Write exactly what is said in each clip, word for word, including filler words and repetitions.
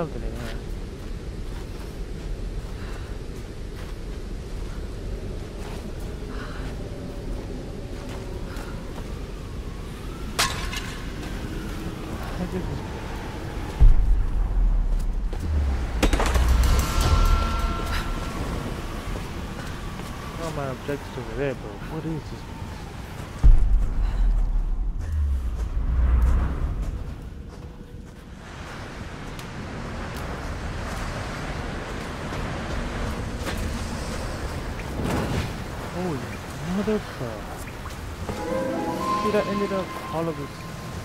something in here. Well, my objective's over there, but what is this? Holy motherfucker. See, that ended up all of this.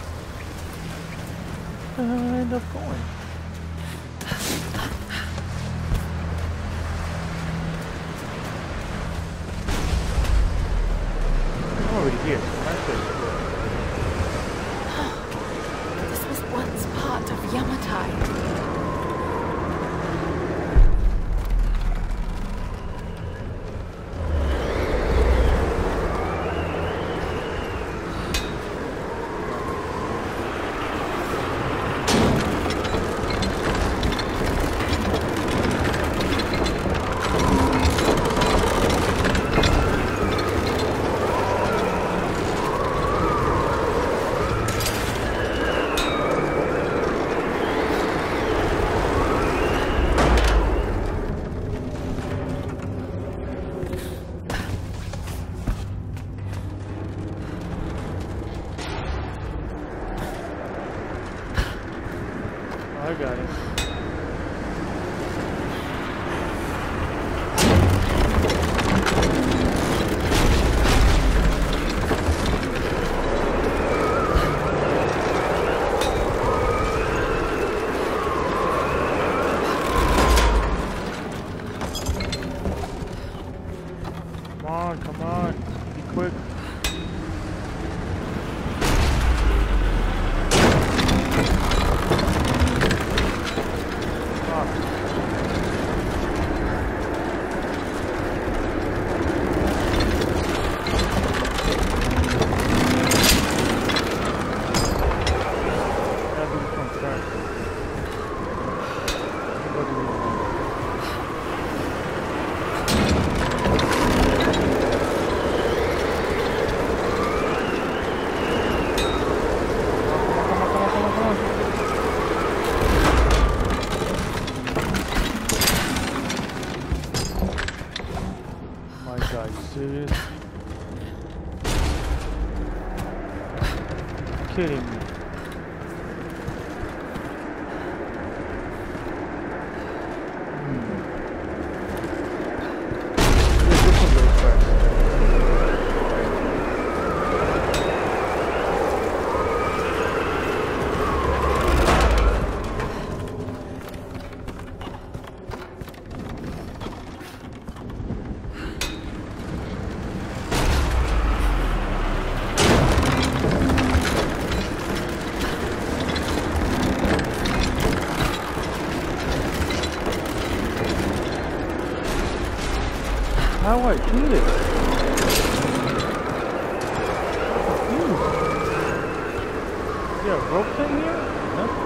Where the hell did I end up going? I'm already here. That's it. This was once part of Yamatai. I got it. Come on, come on. Be quick. Are you serious? Kidding me. Hmm. This will go fast. How do I do this? I'm confused. Is there a rope thing here? Nothing.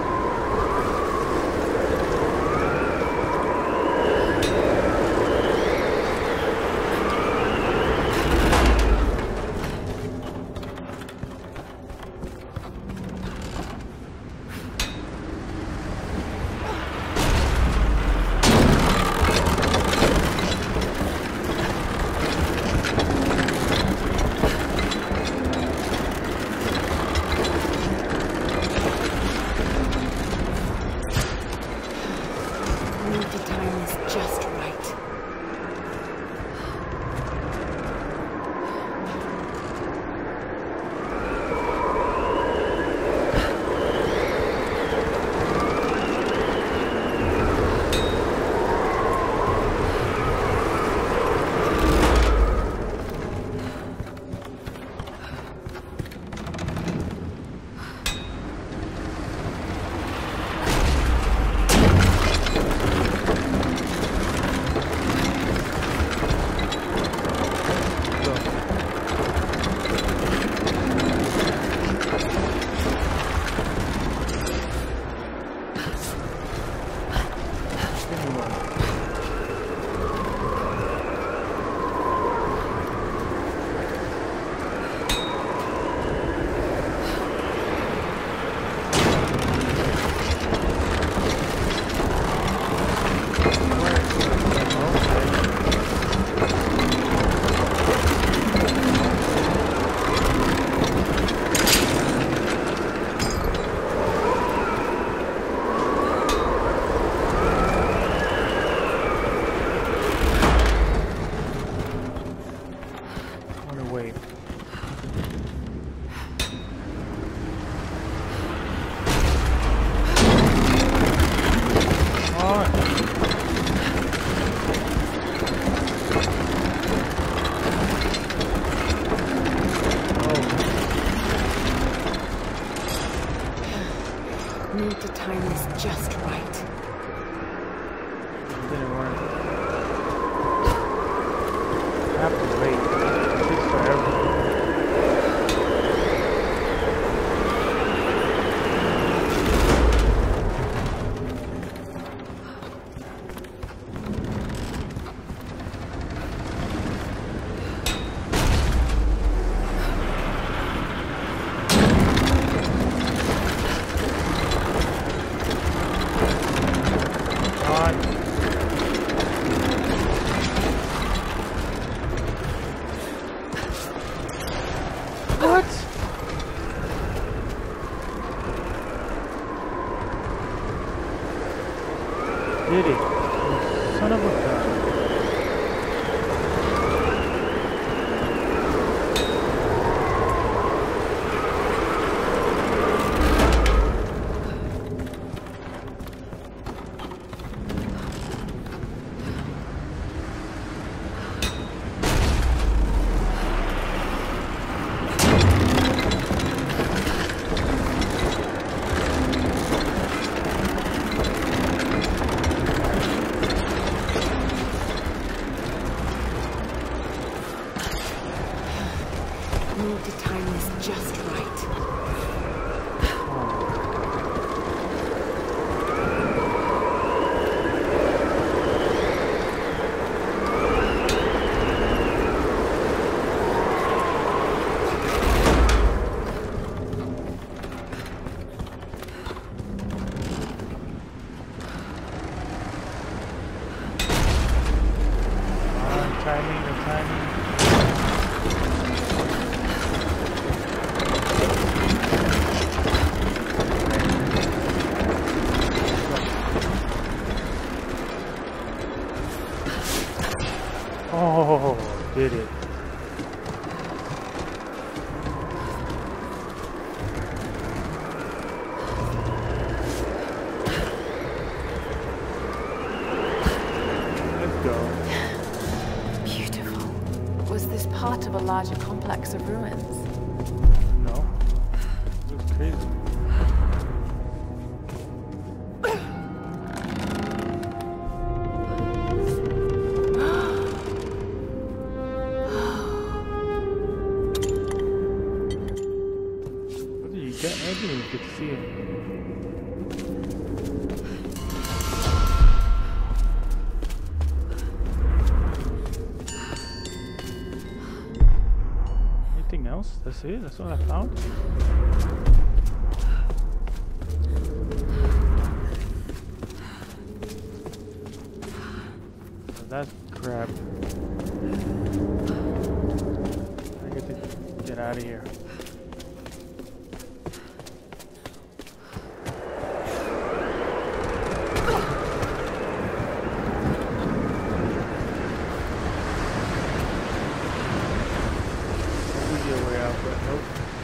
wanna wait. Need to time this just right. Didn't work. I have to wait. It takes forever. What? Did it? You son of a gun. Need to time this just right. Ah, timing, the timing. Oh, did it. Let's go. Beautiful. Was this part of a larger complex of ruins? No. It was crazy. What did you get? I didn't even get to see it. Anything else? That's it? That's all I found? So that's crap. I get to get out of here. Your way out, but nope.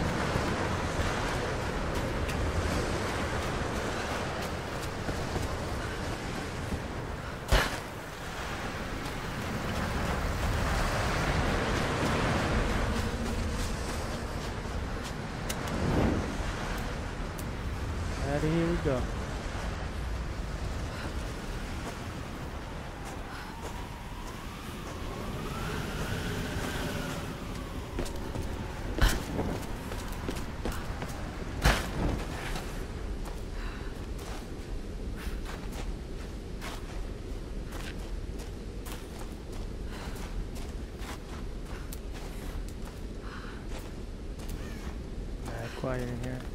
Out of here we go. Quiet in here.